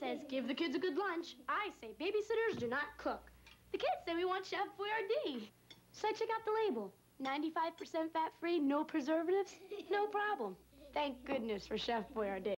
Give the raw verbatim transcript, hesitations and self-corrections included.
says, give the kids a good lunch. I say, babysitters do not cook. The kids say we want Chef Boyardee. So I check out the label. ninety-five percent fat-free, no preservatives, no problem. Thank goodness for Chef Boyardee.